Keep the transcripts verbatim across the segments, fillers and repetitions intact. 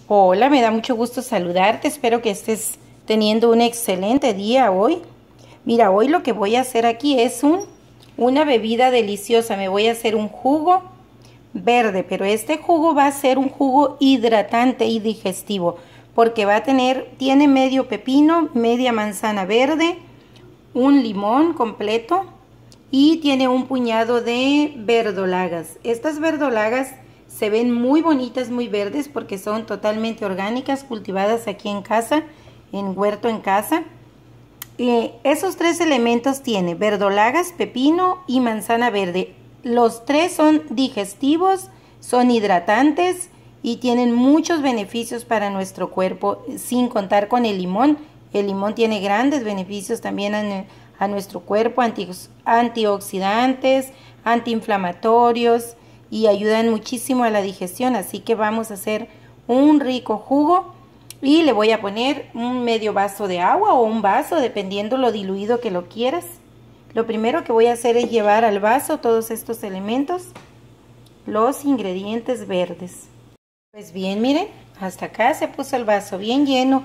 Hola, me da mucho gusto saludarte. Espero que estés teniendo un excelente día hoy. Mira, hoy lo que voy a hacer aquí es un, una bebida deliciosa. Me voy a hacer un jugo verde, pero este jugo va a ser un jugo hidratante y digestivo, porque va a tener, tiene medio pepino, media manzana verde, un limón completo y tiene un puñado de verdolagas. Estas verdolagas se ven muy bonitas, muy verdes, porque son totalmente orgánicas, cultivadas aquí en casa, en huerto en casa. Eh, esos tres elementos tiene verdolagas, pepino y manzana verde. Los tres son digestivos, son hidratantes y tienen muchos beneficios para nuestro cuerpo, sin contar con el limón. El limón tiene grandes beneficios también a, a nuestro cuerpo, anti, antioxidantes, antiinflamatorios, y ayudan muchísimo a la digestión. Así que vamos a hacer un rico jugo y le voy a poner un medio vaso de agua o un vaso, dependiendo lo diluido que lo quieras. Lo primero que voy a hacer es llevar al vaso todos estos elementos, los ingredientes verdes. Pues bien, miren, hasta acá se puso el vaso bien lleno.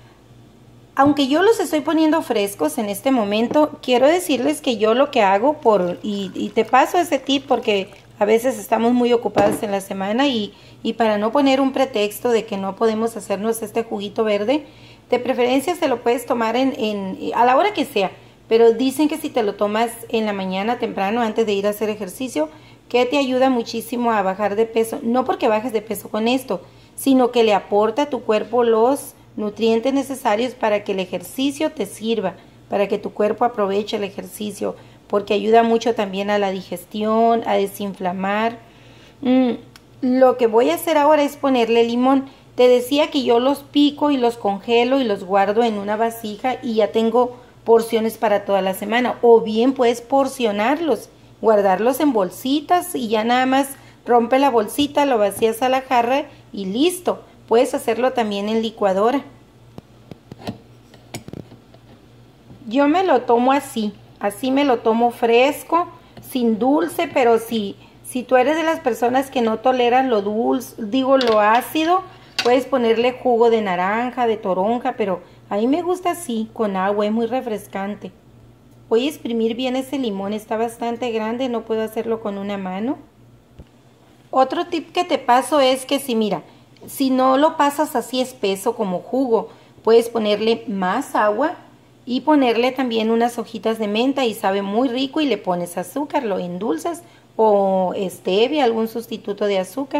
Aunque yo los estoy poniendo frescos en este momento, quiero decirles que yo lo que hago, por y, y te paso ese tip porque a veces estamos muy ocupados en la semana y, y para no poner un pretexto de que no podemos hacernos este juguito verde, de preferencia se lo puedes tomar en, en, a la hora que sea, pero dicen que si te lo tomas en la mañana temprano antes de ir a hacer ejercicio, que te ayuda muchísimo a bajar de peso, no porque bajes de peso con esto, sino que le aporta a tu cuerpo los nutrientes necesarios para que el ejercicio te sirva, para que tu cuerpo aproveche el ejercicio, porque ayuda mucho también a la digestión, a desinflamar. Mm, lo que voy a hacer ahora es ponerle limón. Te decía que yo los pico y los congelo y los guardo en una vasija y ya tengo porciones para toda la semana. O bien puedes porcionarlos, guardarlos en bolsitas y ya nada más rompe la bolsita, lo vacías a la jarra y listo. Puedes hacerlo también en licuadora. Yo me lo tomo así. Así me lo tomo fresco, sin dulce, pero si, si tú eres de las personas que no toleran lo dulce, digo lo ácido, puedes ponerle jugo de naranja, de toronja, pero a mí me gusta así, con agua, es muy refrescante. Voy a exprimir bien ese limón, está bastante grande, no puedo hacerlo con una mano. Otro tip que te paso es que si, mira, si no lo pasas así espeso como jugo, puedes ponerle más agua y ponerle también unas hojitas de menta y sabe muy rico, y le pones azúcar, lo endulzas o stevia, algún sustituto de azúcar.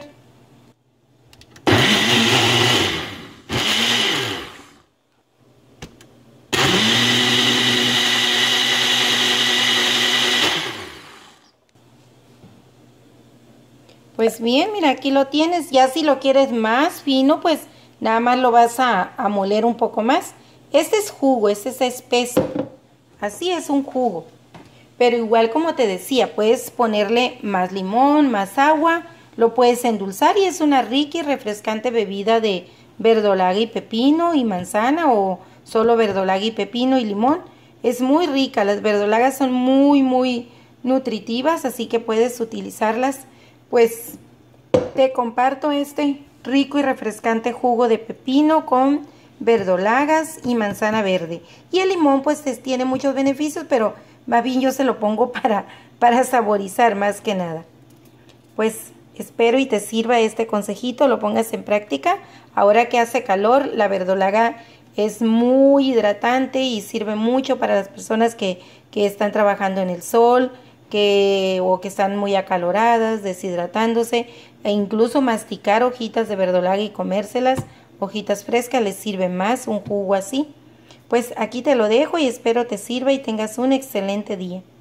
Pues bien, mira, aquí lo tienes. Ya si lo quieres más fino, pues nada más lo vas a, a moler un poco más. Este es jugo, este es espeso. Así es un jugo. Pero igual, como te decía, puedes ponerle más limón, más agua, lo puedes endulzar y es una rica y refrescante bebida de verdolaga y pepino y manzana, o solo verdolaga y pepino y limón. Es muy rica, las verdolagas son muy muy nutritivas, así que puedes utilizarlas. Pues te comparto este rico y refrescante jugo de pepino con verdolagas y manzana verde. Y el limón pues tiene muchos beneficios, pero más bien yo se lo pongo para, para saborizar más que nada. Pues espero y te sirva este consejito, lo pongas en práctica. Ahora que hace calor, la verdolaga es muy hidratante y sirve mucho para las personas que, que están trabajando en el sol, que, o que están muy acaloradas, deshidratándose, e incluso masticar hojitas de verdolaga y comérselas, hojitas frescas, les sirve más un jugo así. Pues aquí te lo dejo y espero te sirva y tengas un excelente día.